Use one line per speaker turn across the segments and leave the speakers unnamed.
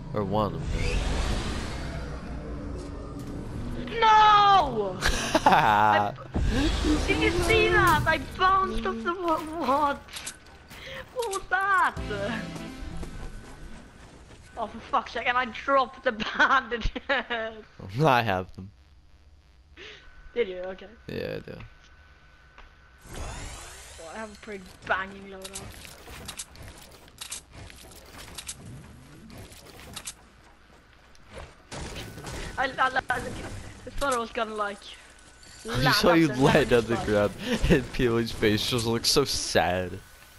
Or one of them.
No! Did you see that? I bounced off the wall. What? What was that? Oh, for fuck's sake, and I dropped the bandages.
I have them.
Did you? Okay.
Yeah, I do.
Well, I have a pretty banging loadout. I thought I was gonna like.
You saw you land on the ground and Peely's face just looks so sad.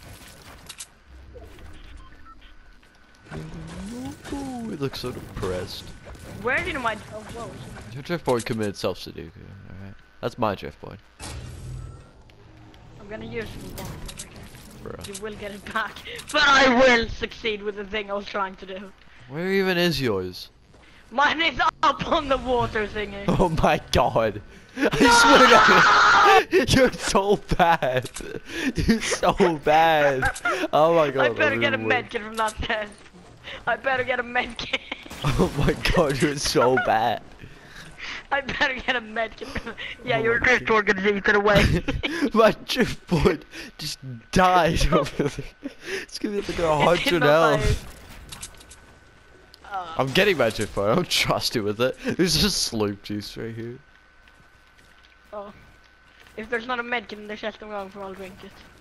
Ooh, it looks so depressed.
Where did my whoa?
Your driftboard committed self-sudoku. Alright. That's my driftboard.
I'm gonna use it.
Bro.
You will get it back, but I will succeed with the thing I was trying to do.
Where even is yours?
Mine is up on the water thingy.
Oh my god. I swear to God. You're so bad. You're so bad. Oh my god.
I better get a medkit from that test. I better get a medkit.
Oh my god, you're so bad.
I better get a medkit. Yeah, your driftboard gonna eat it away.
My driftboard just died over there. It's gonna be like 100 health. I'm getting my driftboard. I don't trust you with it. There's just sloop juice right here.
Oh. If there's not a medkit in the chest I'm going for, I'll drink it.